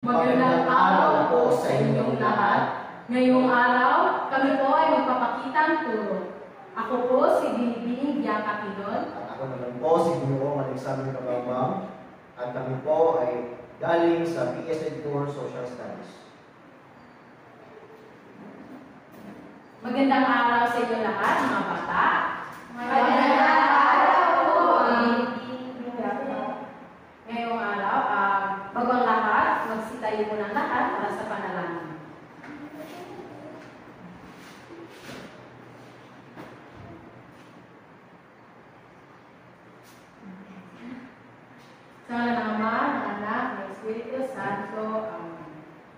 Magandang araw po sa inyong lahat. Ngayong araw, kami po ay magpapakitang turo. Ako po si Binibining Bianca Quilon. At ako naman po si Ginoong Alexander Cabambang. At kami po ay galing sa PS Core Social Studies. Magandang araw sa inyo lahat, mga bata. Magandang araw po. Ngayong araw, bago ang lahat, magsitayo mo ng lahat para sa panalangin. Sa ngalan ng Ama, ng Anak, ng Espiritu Santo. Amen.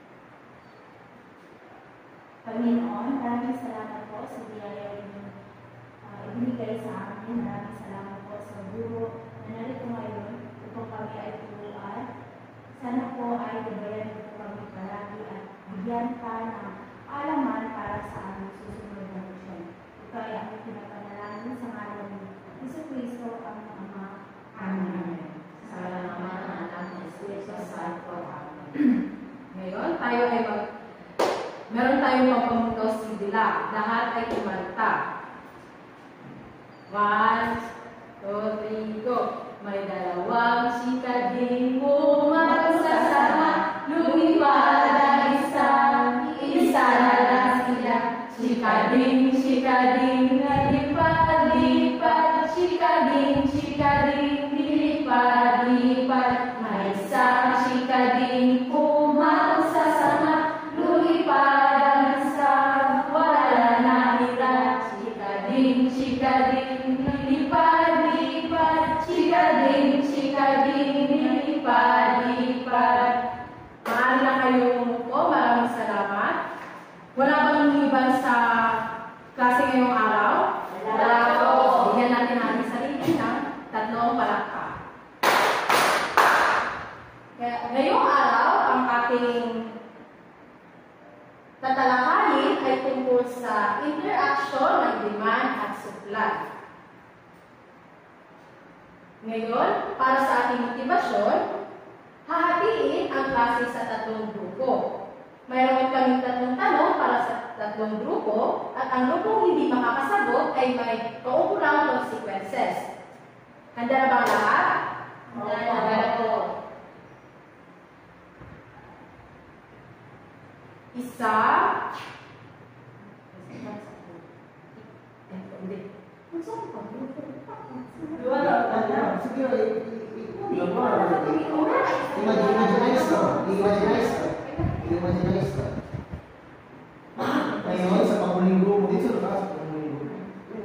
Panginoon, maraming salamat po sa biyaya inyong ibinigay sa amin. Maraming salamat po sa guro na narito ngayon upang kami ay turuan. Sana po ay gabayan po kami palagi at bigyan ka ng alaman para sa aming susunod na misyon. Ito ay aming pinapanalangin sa ngalan ni Jesucristo ang Ama. Amen. Sa ngalan ng Ama, ng Anak, ng Espiritu Santo. Amen. Ngayon, meron tayong pampamundo si Dila. Lahat ay kumanta. 1, 2, 3, go! May dalawang sikading magsasama, lumipad ang isa na lang sila. Sikading, lipad-lipad, sikading, lipad-lipad. May isang sikading magsasama, lumipad ang isa, wala na nila. Sikading, lipad-lipad, sikading, lipad-lipad. Maaari na kayong umupo. Maraming salamat. Wala bang iban sa klase ngayong araw? Wala po. Bigyan natin natin sarili ng tatlong palakpak. Ngayong araw, ang ating tatalakayin ay tungkol sa interaction ng demand at supply. Ngayon, para sa ating motibasyon, hahatiin ang klase sa tatlong grupo. Mayroon kaming tatlong tanong para sa tatlong grupo at ang grupong hindi makakasagot ay may kaukulang consequences. Handa na bang lahat? Handa na po. Isa. Imaginize ka. Ngayon, sa panguling grupo, dito sa panguling grupo.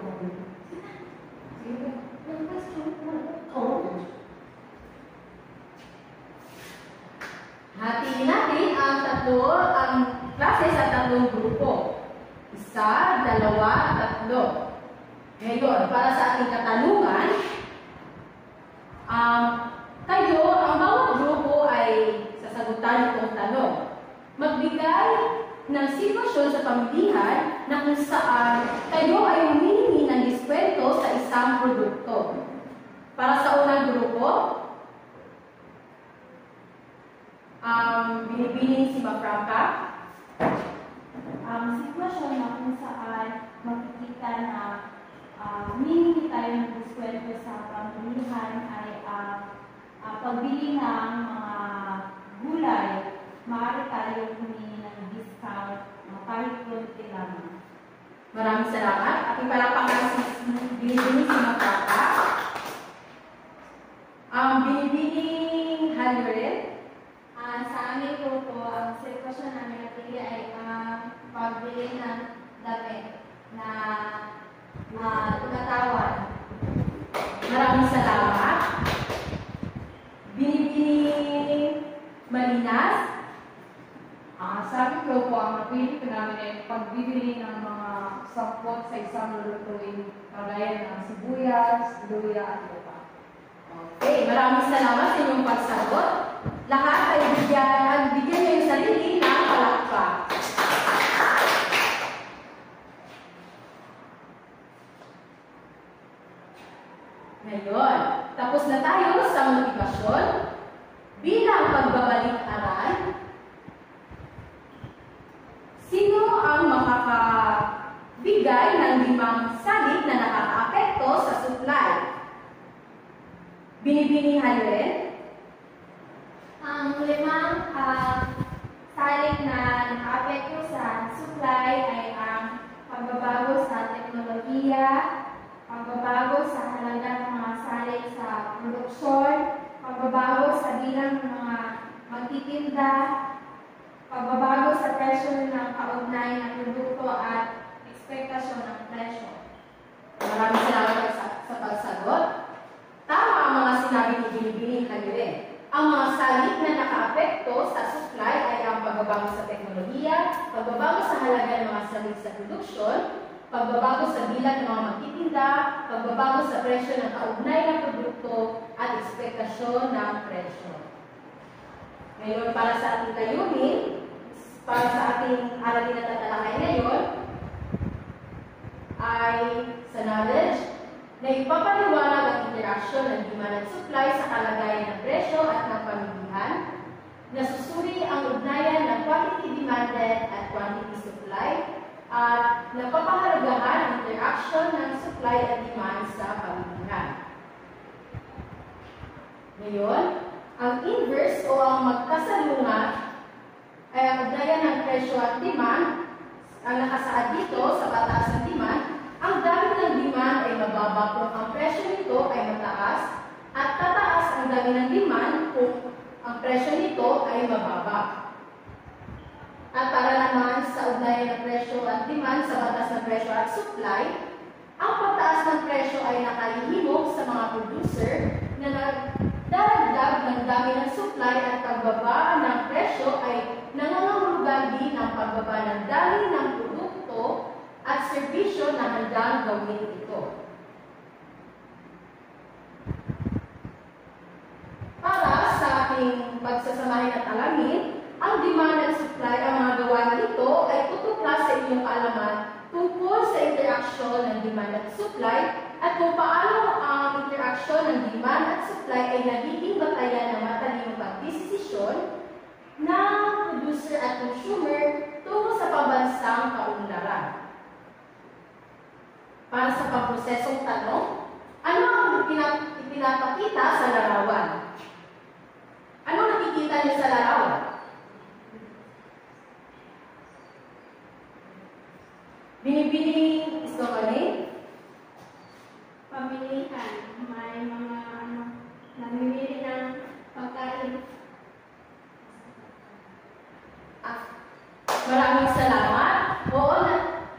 Hatiin natin ang klase sa tatlong grupo. Isa, dalawa, tatlo. Ngayon, para sa ating katanungan, kayo, ang bawat grupo ay sasagutan itong tanong. Magbigay ng sitwasyon sa pamilihan na kung saan kayo ay humihingi ng diskwento sa isang produkto. Para sa unang grupo, binibining si Mafranca. Sitwasyon na kung saan makikita na humihingi tayo ng diskwento sa pamilihan ay pagbili ng mga gulay, maaari tayo humingi ng discount kahit konti lang. Maraming salamat. Ating palakpakan si binibining si Mafranca. Binibining Hanyoret. Sa amin po, ang sitwasyon namin napili ay pagbili ng damit na tumatawad. Maraming salamat. Binibining Malinas. Sa akin po ang napili ko namin ay pagbibili ng mga sampot sa isang lulutuin kagaya ng sibuyas, luya at lupa. Okay, maraming salamat sa inyong pagsagot. Lahat ay bigyan niyo yung sarili ng palakpak. Ngayon, tapos na tayo sa motibasyon. Bilang pagbabalik-aral, Binibilihan rin Ang limang salik na nakaapekto sa supply ay ang pagbabago sa teknolohiya, pagbabago sa halaga ng mga salik sa produksyon, pagbabago sa bilang ng mga magtitinda, pagbabago sa presyo ng kaugnay na produkto at ekspektasyon ng presyo. Maraming salamat sa pagsagot. Tama ang mga sinabi ni Binibining Hagire. Ang mga salik na nakaapekto sa supply ay ang pagbabago sa teknolohiya, pagbabago sa halaga ng mga salik sa produksyon, pagbabago sa bilang ng mga magtitinda, pagbabago sa presyo ng kaugnay na produkto, at ekspektasyon ng presyo. Ngayon, para sa ating layunin, para sa ating aralin na tatalakay ngayon, ay sa knowledge na ipapaliwanag ang interaksyon ng demand at supply sa kalagayan ng presyo at ng pamilihan, nasusuri ang ugnayan ng quantity demanded at quantity supply, at napapahalagahan ang interaksyon ng supply at demand sa pamilihan. Ngayon, ang inverse o ang magkasalungat ay ang ugnayan ng presyo at demand. Ang nakasaad dito sa pataas ng demand, ang dami ng demand ay mababa kung ang presyo nito ay mataas, at tataas ang dami ng demand kung ang presyo nito ay mababa. At para naman sa ugnayan ng presyo at demand sa batas ng presyo at supply, ang pagtaas ng presyo ay nakalihimok sa mga producer na nagdaragdag ng dami ng supply, at pagbaba ng presyo ay nangangahulugan din ng pagbaba ng dami ng produkto at serbisyo na handang gawin ito. Para sa ating pagsasamahin at alamin, ang demand at supply, ang mga gawain nito ay tutuklas sa inyong kaalaman tungkol sa interaksyon ng demand at supply, at kung paano ang interaksyon ng demand at supply ay nagiging batayan ng matalinong pagdesisyon ng producer at consumer tungo sa pambansang kaunlaran. Para sa pamprosesong tanong, ano ang ipinapakita sa larawan? Ano nakikita niyo sa larawan? Binibining istorya, Pamilihan, may mga namimili ng pagkain. Maraming salamat. Oo na.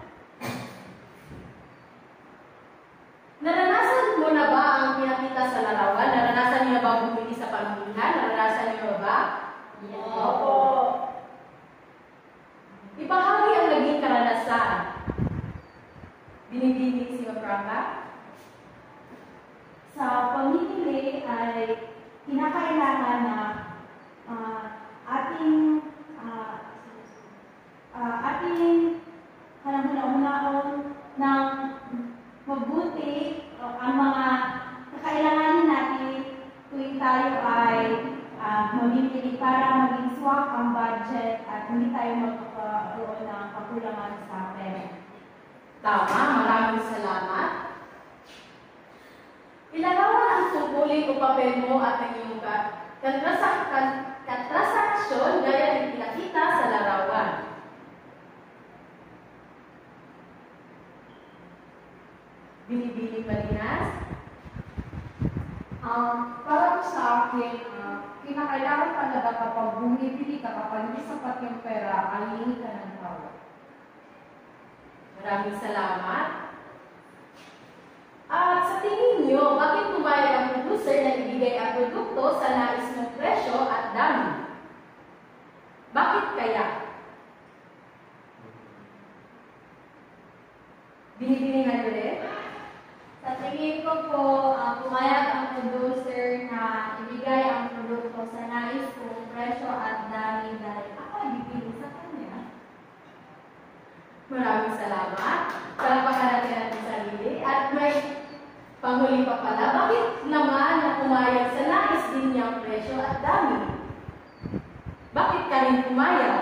Naranasan mo na ba ang pinakita sa larawan? Naranasan niyo na ba bumili sa pamilihan? Naranasan niyo na ba? Opo. Ibahagi ang naging karanasan. Binibining si Franca? Sa pamimili ay kinakailangan na ating hanapun-unaon ng mabuti ang mga kakailanganin natin tuwing tayo ay mamimili para maging swak ang budget at hindi tayo magkakaroon ng kakulangan sa pera. Tama, maraming salamat. Ilarawan ang tungkulin o papel mo at ang iyong katransaksyon gaya ng pinakita sa larawan. Binibining Malinas? Para po sa akin, kinakailangan talaga kapag bumibili ka, kapag hindi sapat yung pera, alihin ka ng tao. Maraming salamat. At sa tingin niyo, bakit pumayag ang producer na ibigay ang produkto sa nais mong presyo at dami? Bakit kaya? Binibiningan ulit? Sa tingin ko po, pumayag ang producer na ibigay ang produkto sa nais kong presyo at dami dahil ako ay bibili sa kanya. Maraming salamat. Palakpakan natin ang sarili. At may panghuli pa pala, bakit naman na pumayag sa nais din niyang presyo at dami? Bakit ka rin pumayag?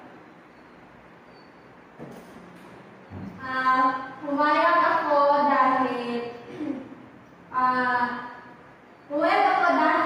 Pumayag ako dahil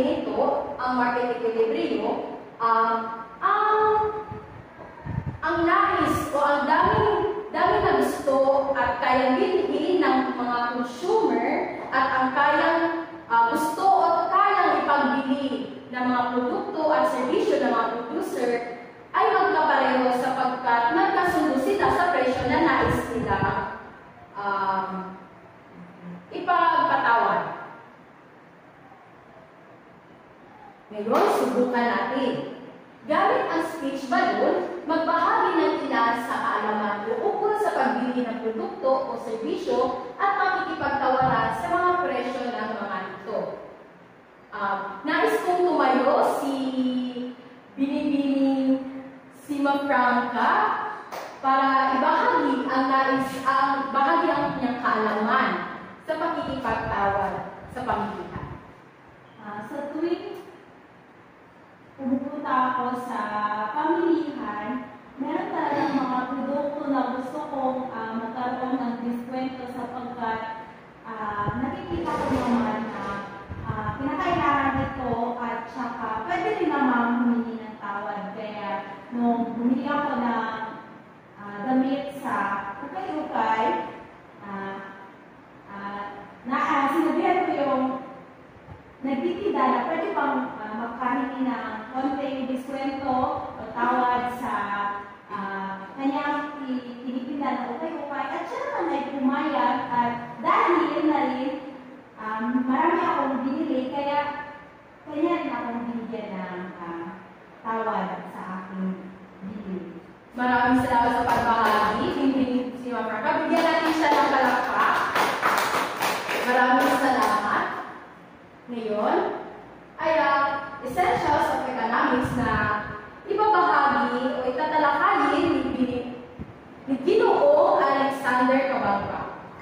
ganito, ang market equilibrium, ang nais o ang daming na gusto at kayang bilhin ng mga consumer at ang kayang gusto at kayang ipagbili ng mga produkto at serbisyo ng mga producer ay magkapareho sapagkat nagkasundo sila sa presyo na nais nila ipagpatawad. Ngayon, subukan natin. Gamit ang speech balloon, magbahagi ng ilan sa kaalaman ukol sa pagbili ng produkto o serbisyo at pakikipagtawaran sa mga presyo ng mga ito. Nais kong tumayo si Binibining Sima Franca para ibahagi ang bahagi ang kanyang kaalaman sa pakikipagtawad sa pamilihan. Sa tuwing pumupunta ako sa pamilihan, meron talagang mga produkto na gusto kong magkaroon ng diskwento sapagkat nakikita ko naman na kinakailangan ito at saka pwede rin naman humingi ng tawad. Kaya nung bumili ako ng damit sa ukay-ukay, sinabihan ko yung nagtitinda na pwede bang magkahingi ng konting diskwento o tawad sa kanyang tinitinda na ukay-ukay at siya naman ay pumayag at dahil na rin marami akong binili kaya rin akong binigyan ng tawad sa aking binili. Maraming salamat sa pagbahagi. Hindi si Ma'am Franca. Bigyan natin siya ng palakpak. Maraming salamat. Ngayon, ay essentials of economics na ibabahagi o itatalakayin ni Ginoong Alexander Cabalca.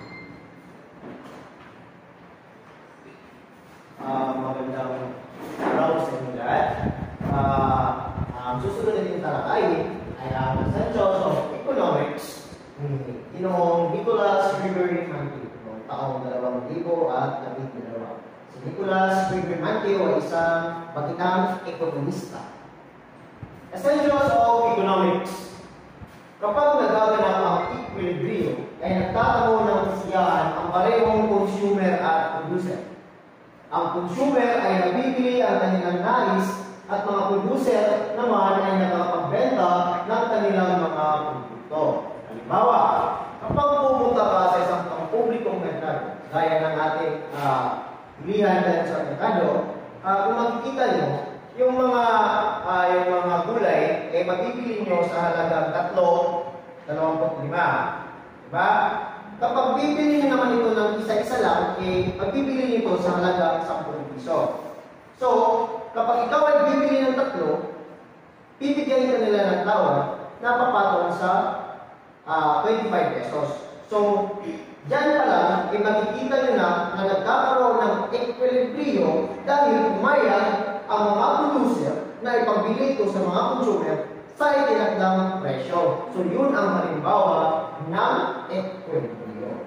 Magandang araw sa inyo lahat. Ang susunod natin talakayin ay ang Essentials of Economics ni Ginoong Nicholas Gregory Manteo noong taong 2012. Si Nicholas Gregory Manteo ay isang batikang ekonomista. Essentials of Economics. Kapag nagaganap ang equilibrium, ay nagtatago ng kasiyahan ang parehong consumer at producer. Ang consumer ay nabibili ang kanilang nais at mga producer naman ay nakapagbenta ng kanilang mga produkto. Halimbawa, kapag pumunta ka sa isang pampublikong merkado, gaya ng ating pilihan dahil sa merkado, kung makikita nyo, yung mga gulay, mabibili nyo sa halagang 3.25. Diba? Kapag bibili nyo naman ito ng isa-isa lang, magbibili nyo ito sa halagang 10 piso. So, kapag ikaw ay bibili ng 3, bibigyan ka nila ng tawad na papatong sa 25 pesos. So, dyan pa lang, makikita nyo na nagkakaroon ng equilibrium dahil pumayag ang mga producer na ipagbili ito sa mga consumer sa itinakdang presyo. So, yun ang halimbawa ng equilibrium.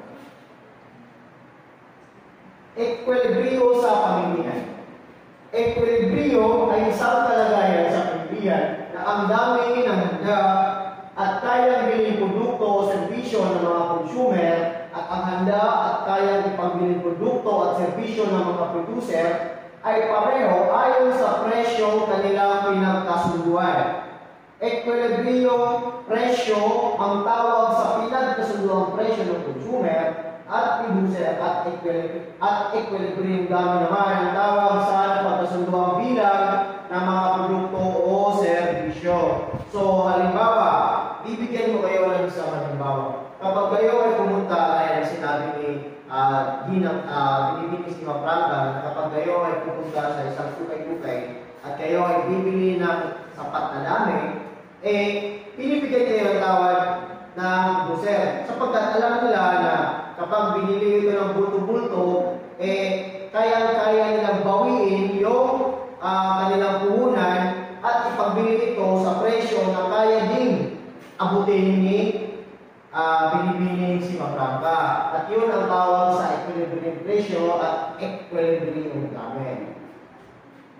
Equilibrium sa pamilihan. Equilibrium ay isang kalagayan sa pamilihan na ang dami ng handa at kayang bilhin produkto o serbisyo ng mga consumer at ang handa at kayang ipagbili produkto at serbisyo ng mga producer ay pareho ayon sa presyo kanilang pinagkasunduan. Equilibrium presyo ang tawag sa pinagkasunduang presyo ng consumer at producer at equilibrium dami naman ang tawag sa pagkasunduang bilang ng mga produkto o serbisyo. So, halimbawa, bibigyan ko kayo ng isang halimbawa. Kapag kayo ay pumunta, ay sinabi ni Binibining Sima Franca, kapag kayo ay pupunta sa isang tukay-tukay at kayo ay bibili ng sapat na dami, pinibigyan kayo ng tawad ng buser. Sapagkat alam nila na kapag binili ito ng bulto-bulto, kaya nilang bawiin yung kanilang puhunan at ipagbili ito sa presyo na kaya din abutin ni Binibining Sima Franca. At yun ang tawag sa equilibrium ratio at equilibrium gamit.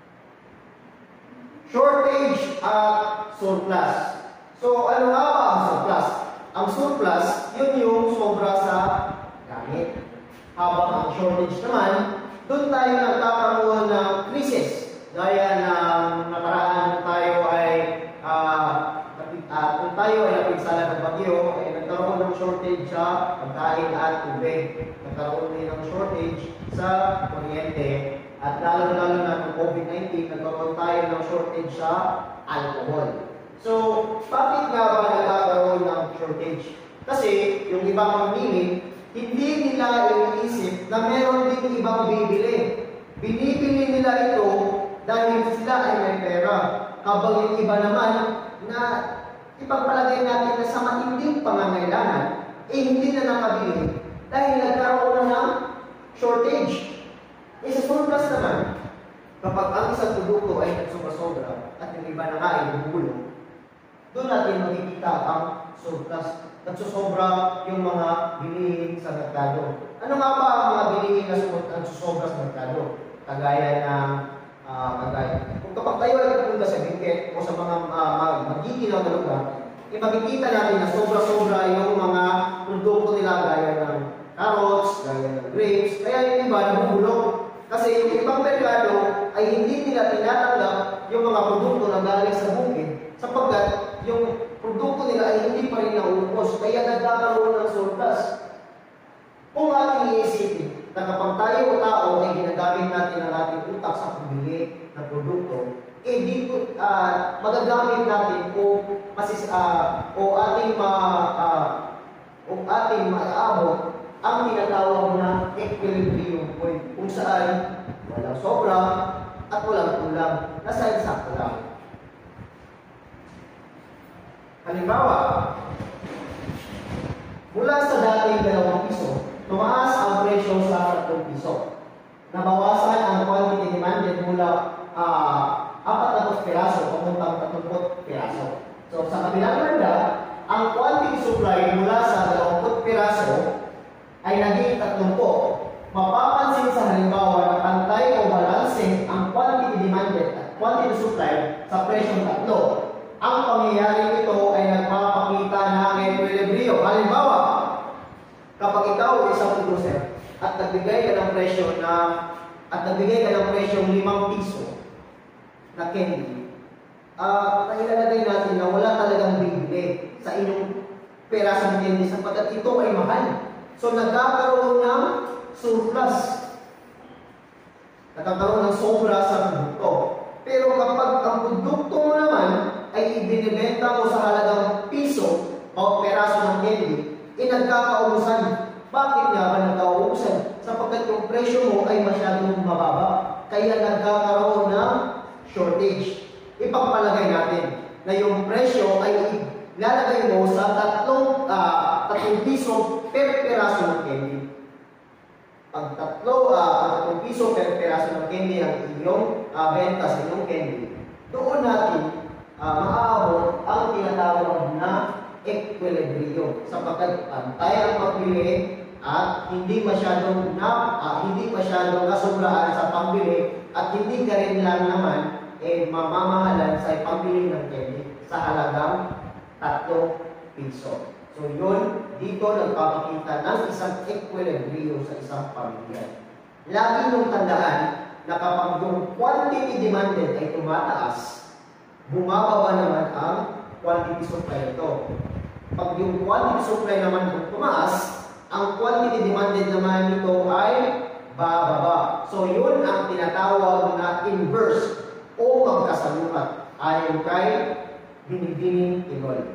shortage at surplus. So, ano nga ba ang surplus? Ang surplus, yun yung sobra sa gamit. Habang ang shortage naman, doon tayo nagkakaroon ng krisis. Gaya ng nakaraan tayo ay kung tayo ay napinsala ng bagyo, ay nagkaroon ng shortage sa pagkain at tubig. Nagkaroon din ng shortage sa kuryente. At lalo-lalo na ng COVID-19, nagkaroon tayo ng shortage sa alcohol. So, bakit nga ba nagkakaroon ng shortage? Kasi yung ibang mamimili, hindi nila iniisip na meron din ibang bibili. Binibili nila ito dahil sila ay may pera. Habang yung iba naman na ipagpalagay natin na sa matinding pangangailangan, hindi na nakabili dahil nagkaroon na ng shortage. Sa surplus naman, kapag ang isang produkto ay nagsobra-sobra at yung iba na nga ay bubulong, doon natin makikita ang surplus. Nagsosobra yung mga bilihin sa merkado. Ano nga ba ang mga bilihin na nagsosobra sa merkado? Kagaya ng kung kapag tayo ay pupunta sa bingkit o sa mga magiginaw na lugar, makikita natin na sobra-sobra yung mga produkto nila gaya ng carrots, gaya ng grapes, kaya yung iba nabubulong. Kasi yung ibang merkado ay hindi nila tinatanggap yung mga produkto na galing sa bukid sapagkat yung produkto nila ay hindi pa rin nauubos, kaya nagkakaroon ng surplus. Kung ating iisipin na kapag tayo o tao ay ginagamit natin ang ating utak sa pumili ng produkto, dito magagamit natin o ating maaabot ang tinatawag na equilibrium point, kung saan walang sobra at walang kulang, nasa eksakto lang. Halimbawa, mula sa dating 2 piso, tumaas ang presyo sa 3 piso. Nabawasan ang quantity demanded mula 40 piraso papuntang 30 piraso. So sa kabilang banda, ang quantity supply mula sa 20 piraso ay naging 30. Mapapansin sa halimbawa na pantay o balancing ang quantity demanded at quantity supply sa presyong 3. Ang pangyayari nito ay nagpapakita ng equilibrium. Halimbawa, kapag ikaw ay isang producer at nagbigay ka ng presyong 5 piso na candy, nailalagay natin na wala talagang bibili sa inyong pera sa candy sapagkat ito ay mahal. So, nagkakaroon ng surplus. Nagkakaroon ng sobra sa produkto. Pero kapag ang produkto mo naman ay ibinibenta mo sa halagang piso o peraso ng candy, nagkakaubusan. Bakit nga ba nagkakaubusan? Sapagkat yung presyo mo ay masyadong mababa. Kaya nagkakaroon ng shortage. Ipagpalagay natin na yung presyo ay lalagay mo sa 3 piso per peraso ng candy. Pag 3 piso per peraso ng candy ang iyong benta sa iyong candy, doon natin maaabot ang tinatawag na equilibrium sapagkat pantay ang pagbili at hindi masyadong nasobrahan sa pambili at hindi ka rin lang naman mamamahalan sa pambili ng candy sa halagang 3 piso. So yun, dito nagpapakita ng isang equilibrium sa isang pamilya. Lagi mong tandaan na kapag yung quantity demanded ay tumataas, bumababa naman ang quantity supply nito. Pag yung quantity supply naman tumaas, ang quantity demanded naman nito ay bababa. So yun ang tinatawag na inverse o magkasalukat ayon kay Binibining Tigol.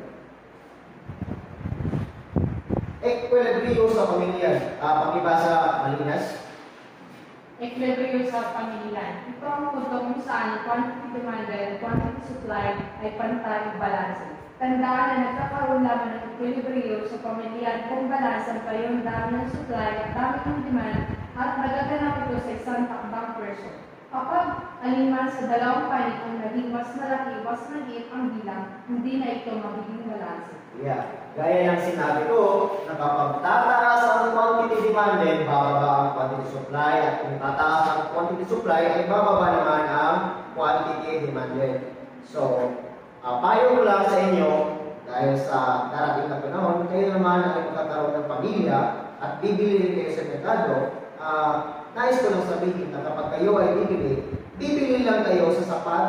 Equilibrium sa pamilya. Pakibasa malinas. Equilibrium sa pamilya. Ito ang punto kung saan quantity demanded, quantity supply ay pantay balance. Tandaan na nagkakaroon lamang ng equilibrium sa pamilya kung balansan pa yung dami ng supply at dami ng demand at nagaganap ito sa isang takbang presyo. Kapag alinman sa dalawang panig ang naging mas malaki, mas maliit ang bilang, hindi na ito magiging balanse. Yeah. Gaya ng sinabi ko, na kapag tataas ang quantity demanded, bababa ang quantity supply at kung tataas ang quantity supply, ay bababa naman ang quantity demanded. So, payo ko lang sa inyo, dahil sa darating na panahon, kayo naman ay magkakaroon ng pamilya at bibili rin kayo sa merkado. Nais ko lang sabihin na kapag kayo ay bibili lang kayo sa sapat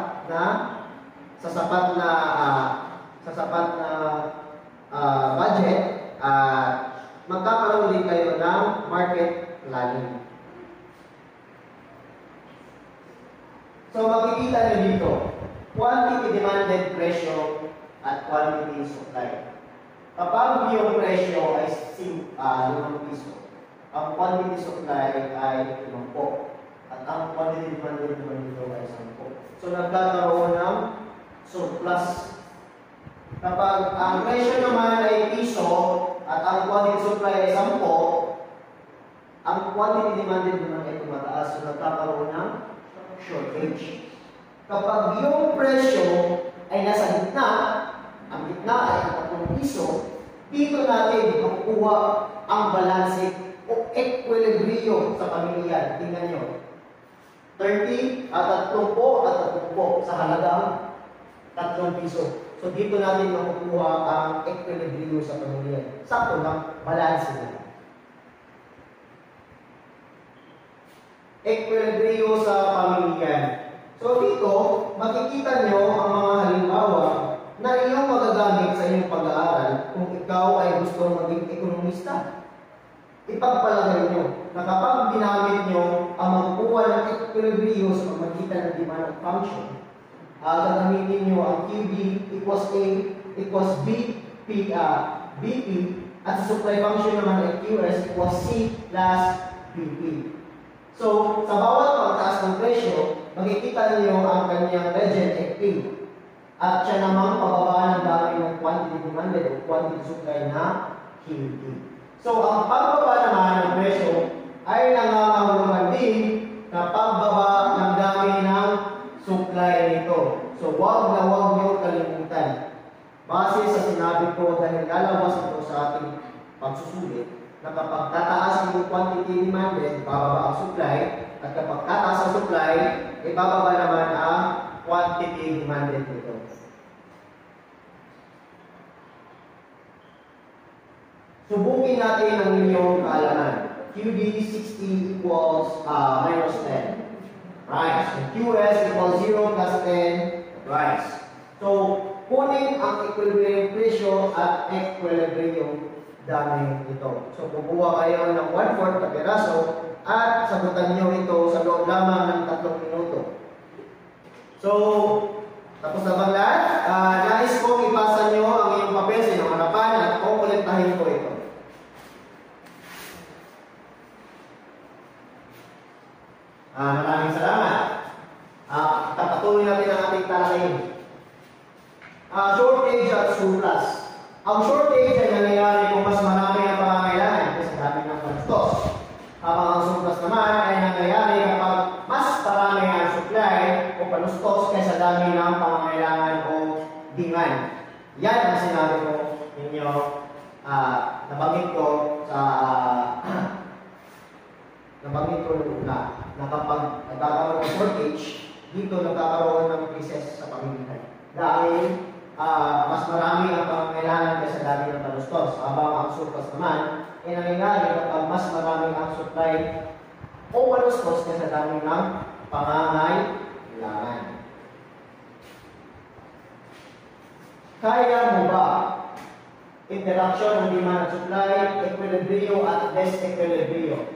na budget at magkakaroon din kayo ng market planning. So makikita nyo dito, quantity demanded presyo at quantity supply. Kapag yung presyo ay 5 piso, ang quantity supply ay 5 at ang quantity demanded naman dito ay 10. So nagkakaroon ng surplus. Kapag ang presyo naman ay piso at ang quantity supply ay 10, ang quantity demanded naman ay tumataas. So nagkakaroon ng shortage. Kapag yung presyo ay nasa gitna, ang gitna ay 3 piso, dito natin makukuha ang balanse o equilibrio sa pamilya. Tingnan nyo. 30 at 30 at 30 sa halagang 3 piso. So dito natin makukuha ang equilibrio sa pamilya. Sakto lang, balanse na. Equilibrio sa pamilya. So dito, makikita nyo ang mga halimbawa na inyong magagamit sa inyong pag-aaral kung ikaw ay gusto maging ekonomista. Ipagpalagay nyo na kapag ginamit nyo ang magkuha ng equilibrio sa pamagitan ng demand and function, gagamitin nyo ang QB equals A equals BP at sa supply function naman ay QS equals C plus BP. So, sa bawat pagtaas ng presyo, makikita niyo ang kanyang legend FP. At siya namang pababa ng dami ng quantity demanded o quantity supply na QD. So, ang pagbaba naman ng presyo ay nangangahulugan din na pagbaba ng dami ng supply nito. So, wag niyo kalimutan. Base sa sinabi ko dahil lalabas ito sa ating pagsusulit, na kapag tataas yung quantity demanded, bababa ang supply, at kapag tataas ang supply, bababa naman ang quantity demanded nito. Subukin natin ang inyong kaalaman. QD 60 equals minus 10. Right. So QS equals 0 plus 10. Right. So, kunin ang equilibrium ratio at equilibrium dami ito. So, kukuha kayo ng 1/4 na piraso at sagutan nyo ito sa loob lamang ng 3 minuto. So, tapos na bang lahat? Nais kong ipasa nyo ang iyong papel sa inyong harapan at kukolektahin ko ito. Maraming salamat. Patuloy natin ang ating talakayin. Shortage at surplus. Ang shortage ay nangyayari kung mas marami ang pangangailangan kaysa dami ng panustos. Habang ang surplus naman ay nangyayari kapag mas marami ang supply o panustos kaysa dami ng pangangailangan o demand. Yan ang sinabi ko ninyo, nabanggit ko na kapag nagkakaroon ng shortage, dito nagkakaroon ng crisis sa pamilihan. Dahil mas marami ang pangangailangan kaysa dami ng panustos. Habang ang surplus naman ay nangyayari kapag mas marami ang supply o panustos kaysa dami ng pangangailangan. Kaya mo ba interaction ng demand at supply, equilibrio at disequilibrio?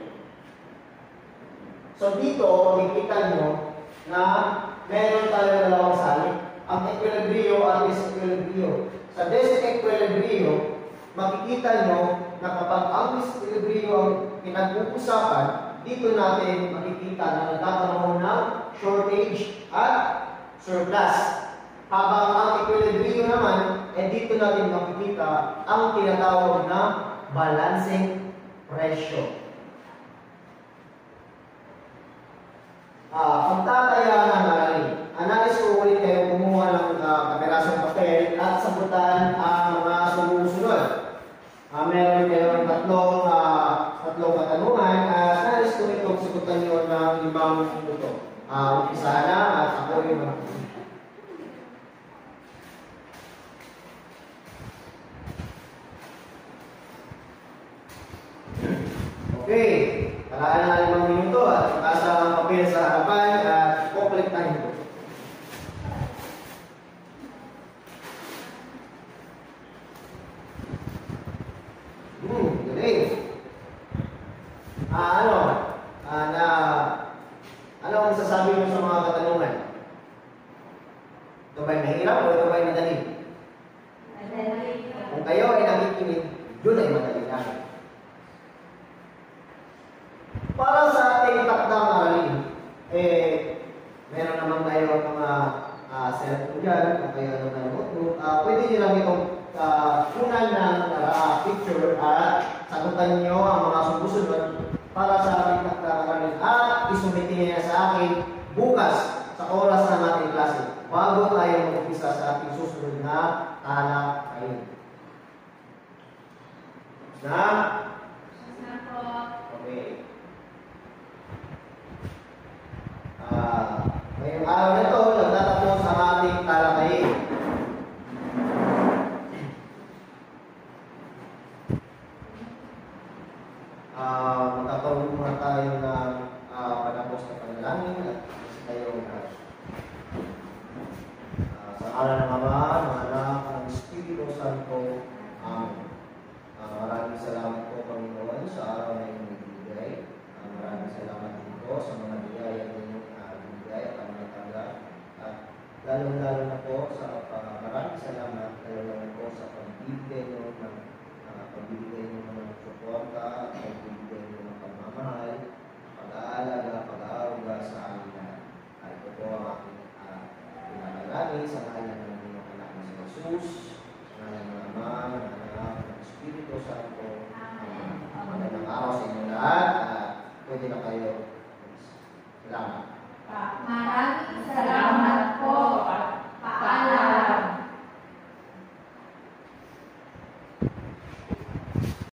So dito, makikita nyo na meron tayo dalawang salik. Ang equilibrio at disequilibrio. Sa disequilibrio, makikita nyo na kapag ang disequilibrio ang pinag-uusapan, dito natin makikita na nagkakaroon ng shortage at surplus. Habang ang equilibrio naman, dito natin makikita ang tinatawag na balancing ratio. Pagtataya ng aralin. Nais ko ulit kayo kumuha ng kapirasong papel at sagutan ang mga sumusunod. Meron kayong tatlong katanungan at nais ko itong sagutan nyo ng 5 minuto. Umpisa na at ako yung tayo po. Galing. Ano ang masasabi mo sa mga katanungan? Ito ba'y mahirap o ito ba'y madali? Kung kayo ay nakikinig, yun ay madali lang. Para sa ating takdang aralin, meron naman tayo mga cellphone dyan, o kaya ano tayo notebook. Pwede nyo lang itong kunan ng picture at sagutan nyo ang mga sumusunod para sa ating takdang aralin at isumitin niya sa akin bukas sa oras ng ating klase bago tayo mag-umpisa sa ating susunod na talakayin. Na? Okay. Ngayong araw na ito, nagtatapos ang ating talakayin. Magkakaroon muna tayo ng panapos na panalangin at tayo sa ngalan ng Ama, ng Anak, ng Espiritu Santo. Amen. Maraming salamat po, Panginoon, sa araw na inyong ibigay. Maraming salamat din po sa mga biyaya ninyong ibigay at pangataga. At lalong-lalo na po sa maraming salamat, lalong-lalo po sa pagbibigay nyo ng suporta at pagbibigay nyo ng pagmamahal, pag-aalaga, pag-aaruga sa amin lahat. Ito po ang aking pinakalangin sa ngalan ng inyong anak na si Jesus, sa ngalan ng Ama, ng Anak, ng Espiritu Santo. Magandang araw sa inyo lahat at pwede na kayo. Salamat. Maraming salamat po.